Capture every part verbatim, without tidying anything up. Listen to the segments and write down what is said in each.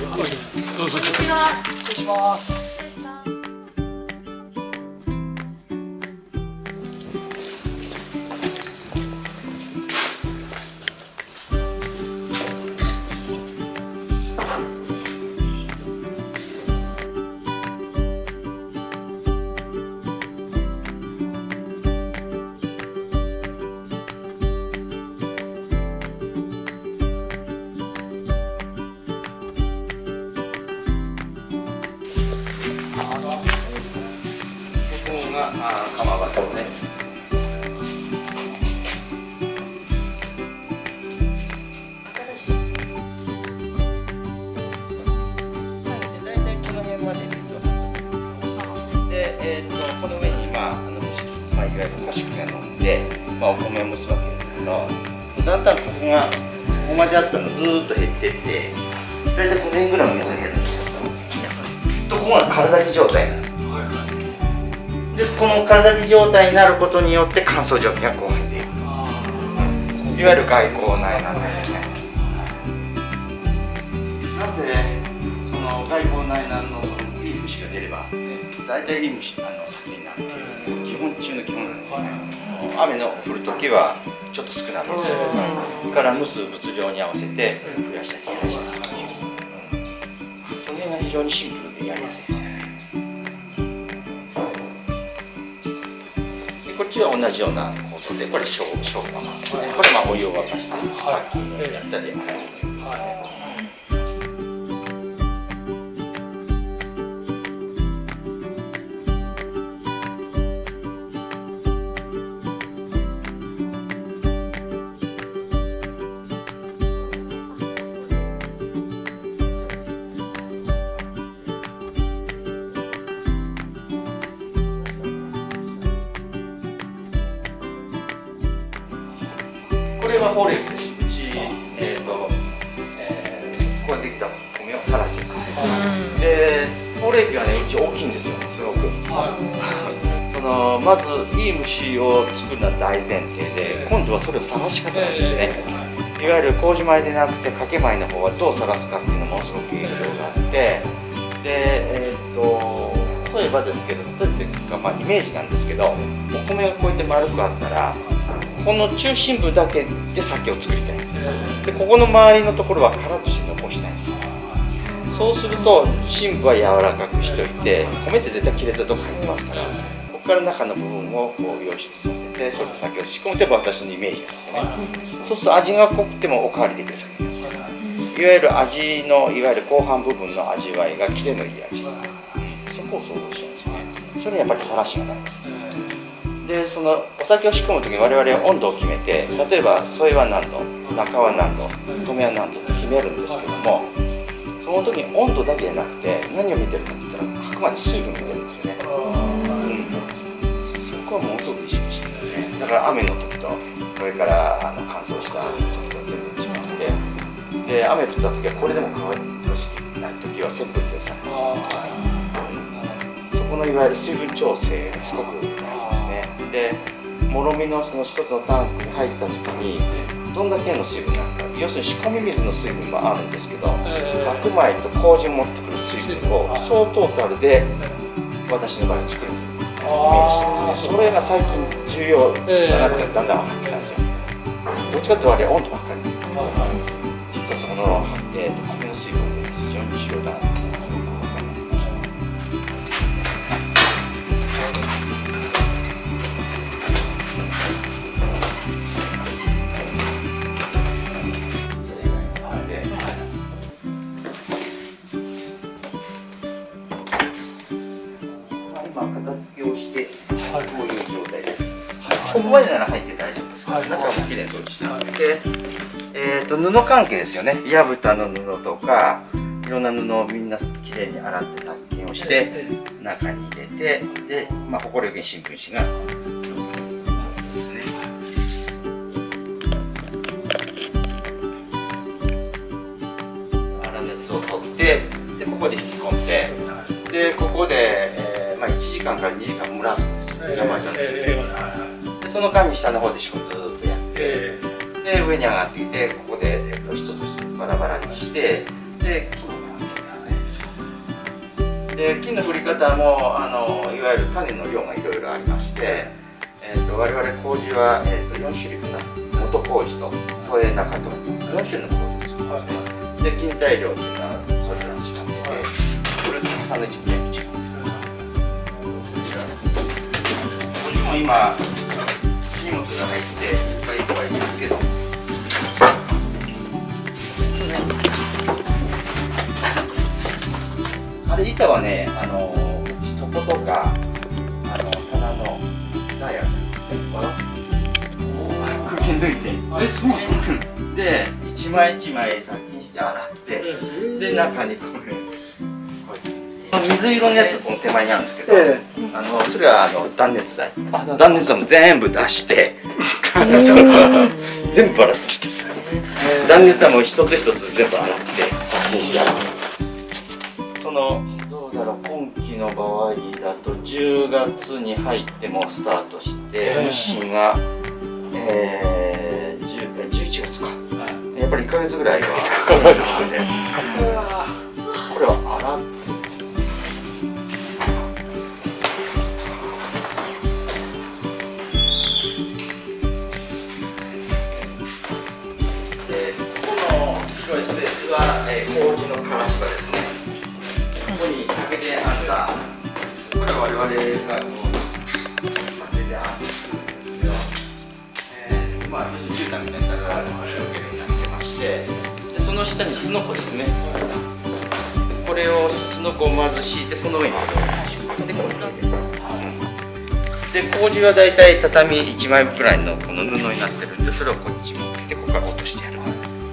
どうぞ。 失礼します。 が釜場ですね。大体この辺まで水を張ってます。で、えー、とこの上に、まああのまあ、いわゆる干し器が乗って、まあ、お米を蒸すわけですけど、だんだんここがここまであったのずーっと減っていって、大体この辺ぐらいの水が減るんですよ。とここが空だき状態になる。でこの空だき状態になることによって乾燥蒸気がこう入っていく、いわゆる外光内なんですよね。なぜその外光内なんのいい虫が出れば大体いい虫あの先になるっていう基本中の基本なんですよね。雨の降るときはちょっと少なめにするとかから蒸す物量に合わせて増やしたり減らしたりするっていう、その辺が非常にシンプルでやりやすいですね。こっちは同じような構造で、これ小小釜ですね。これまあお湯を沸かして、さっきやったで同じようですね。これはホーレーキです。うち、えーとえー、ここでできた米をさらすですね。で、ホーレーキはね、うち大きいんですよ、すごく。そのまずいい蒸しを作るのは大前提で、今度はそれをさらし方なんですね。いわゆる麹米でなくてかけ米の方はどうさらすかっていうのものすごく影響があって、で、えーと例えばですけど、例えば、まあ、イメージなんですけど、お米がこうやって丸くあったら、この中心部だけで酒を作りたいんですよ。でここの周りのところは殻として残したいんですよ。そうすると芯部は柔らかくしといて、米って絶対亀裂がどこか入ってますから、ここから中の部分をこう溶出させて、それで酒を仕込むと私のイメージなんですよね。そうすると味が濃くてもおかわりできる酒なんですよ。いわゆる味のいわゆる後半部分の味わいがキレのいい味、そこを想像しちゃうんですよね。それはやっぱりさらしがないんです。でそのお酒を仕込む時に我々は温度を決めて、例えば添えは何度、中は何度、米は何度って決めるんですけども、その時に温度だけじゃなくて何を見てるかって言ったら、あくまで水分を見てるんですよね。うん、そこはものすごく意識してるんですね。だから雨の時とこれからあの乾燥した時と全然違って、で雨降った時はこれでも乾いてほしくない時は扇風機でされます。そこのいわゆる水分調整がすごくで、もろみのその一つのタンクに入った時にどんだけの水分なのか、要するに仕込み水の水分もあるんですけど、白米と麹を持ってくる水分を総トータルで私の場合作るイメージしてますね。それが最近重要だなってだんだん分かってきたんですよ。どっちかっていうとあれ温度ばっかりなんですけど、実はそこの、えー、米の水分が非常に重要だなって。片付けをして、こういう状態です。ここまでなら入って大丈夫ですから、中もきれいに掃除してあって、えーと布関係ですよね。やぶたの布とかいろんな布をみんなきれいに洗って殺菌をして中に入れて、で、まあ埃よけに新聞紙がですね。粗熱を取って、でここで引き込んで、でここで、えーまあ、いちじかんからにじかん蒸らすんですよ。生じゃなくて、でその間に下の方で仕込みずーっとやって、で上に上がってきて、ここで、えっと、一つ一つバラバラにして、でで金の振り方もあのいわゆる種の量がいろいろありまして、えー、と我々麹は、えー、とよん種類かな、元麹と添え中とよん種類の麹を作りますね。で菌体量っていうのはそれぞれ違ってて、フルーツの重ね軸全部違うんですよ。麹も今荷物が入っていっぱいいっぱいですけど、あれ板はね、あの床とかあの棚のダイヤ全部バラすんですよ。くり抜いて、 あれそうなんですか。 で一枚一枚殺菌して洗って、で中にこれこうやって水色のやつこの手前にあるんですけど、えー、あのそれはあの断熱材、断熱材も全部出して全部バラすんですよ。断熱材も一つ一つ全部洗って殺菌して洗う。そのどうだろう、今期の場合だとじゅうがつに入ってもスタートして、虫が、えー、じゅういちがつか、やっぱりいっかげつぐらいはかかるので、これは洗って。でこの広いスペースは、えー、麹のからし場ですね。ここにかけてあんた、これは我々がこうかけてあんたするんですけど、えー、まあ要するに絨毯みたいなのが広げるようになってまして、でその下にすのこですね。これをすのこをまず敷いて、その上にこれをでこれをかけて、で麹はだいたい畳いちまいくらいのこの布になってるんで、それをこっち持ってきてここから落としてやる。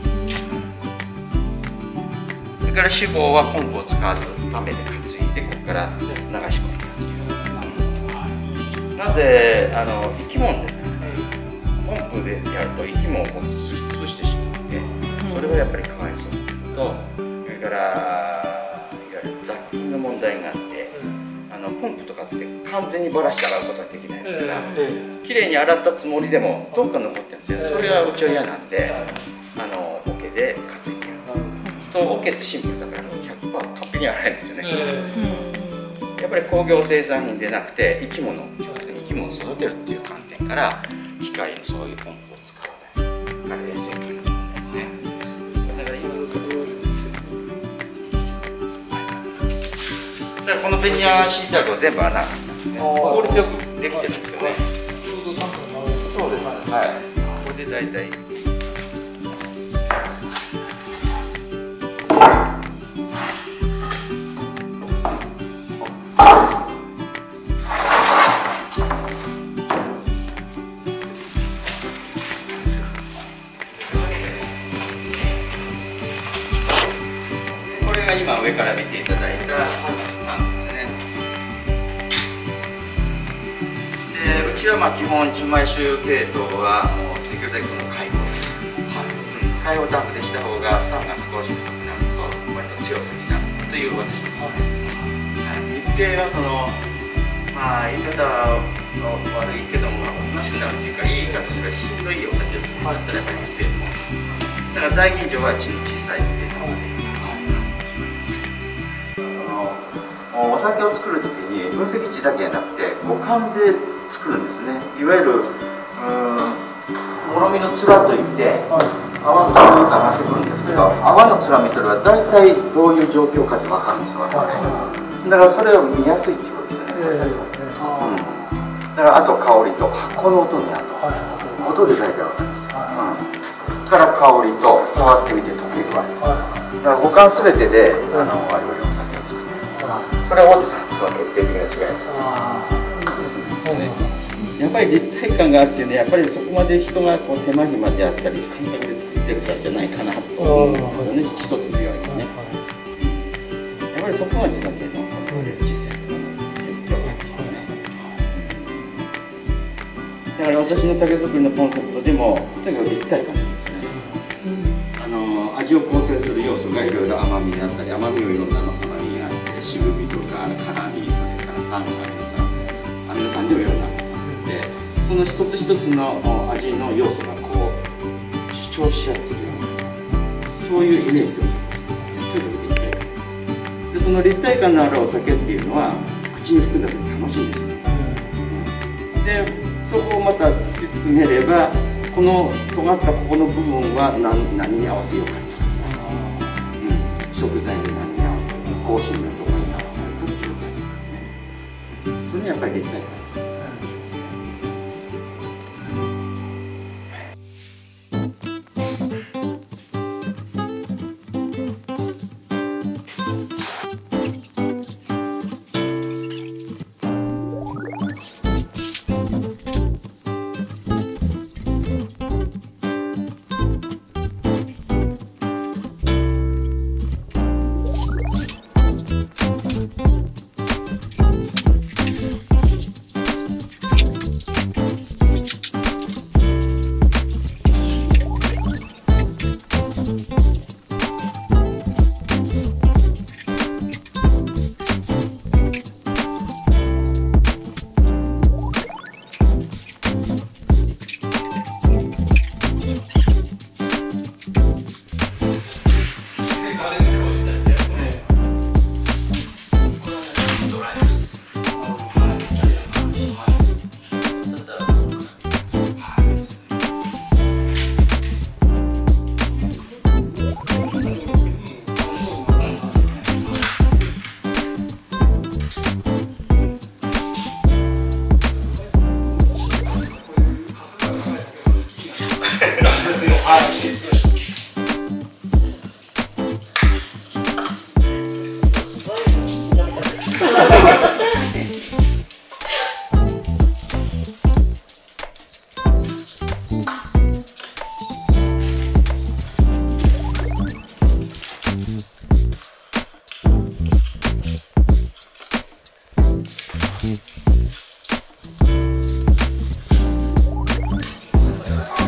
それから脂肪はポンプを使わずダメで担いでここから流し込む。なぜあの生き物ですからね、ポンプでやると生き物をすりつぶしてしまって、それはやっぱりかわいそうと、それからいわゆる雑菌の問題があって、あのポンプとかって完全にばらして洗うことはできないですから、きれいに洗ったつもりでもどっか残ってるんですよ。それはうちは嫌なんで、あの桶で担いでやる。とオケってシンプルだから ひゃくパーセント 完璧に洗えるんですよね。やっぱり工業生産品でなくて生き物、生き物を育てるっていう観点から機械のそういうポンプを使わないから衛生管理の問題ですね。だから今のところだからこのベニヤシートは全部穴が開いてますね。効率よくできてるんですよね。そうです。はい。これで大体今上から見ていただいたなんですね。でうちはまあ基本純米酒系統はもうできるだけこの開放です、はい、うん、開放タンクでした方が酸が少し深くなると割と強さになるという私の考えですね。はい、日程はそのまあ言い方の悪いけどもおとなしくなるっていうか、いい言い方すれば品のいいお酒を作ったらやっぱり日程もだから大吟醸はちの小さい日程なので。お酒を作るときに分析値だけじゃなくて五感で作るんですね。いわゆるもろみの面といって泡の面が上がってくるんですけど、泡の面見たら大体どういう状況かって分かるんですよ、ね、だからそれを見やすいっていうことですよね、うん、だからあと香りと発酵の音にあと音で大体分かるんですよ、うん、から香りと触ってみて溶け具合、だから五感すべてであの我々お酒を作ってる。これは大手さんとは決定的な違いですよ。やっぱり立体感があってね、やっぱりそこまで人がこう手間暇であったり感覚で作ってるからじゃないかなと思うんですよね、一つのようにね。やっぱりそこが地酒の実践の良さっていうかね。だから私の酒造りのコンセプトでもとにかく立体感ですよね。あの味を構成する要素がいろいろ甘みだったり、甘みをいろんな甘みがあって、渋みとか辛み、それから酸、アミノ酸、アミノ酸でもいろんなアミノ酸で、その一つ一つの味の要素がこう主張し合っているような、そういうイメージでお酒を作っている。でその立体感のあるお酒っていうのは口に含んだ時楽しいんですよ。でそこをまた突き詰めれば、この尖ったここの部分は 何, 何に合わせようかとか、うん、食材に何に合わせようか、香辛料とかに合わせようかっていう感じですね。それにやっぱり立体感ですね。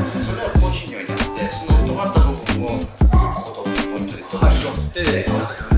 それを香辛料になって、その尖った部分をこことピンポイントで取って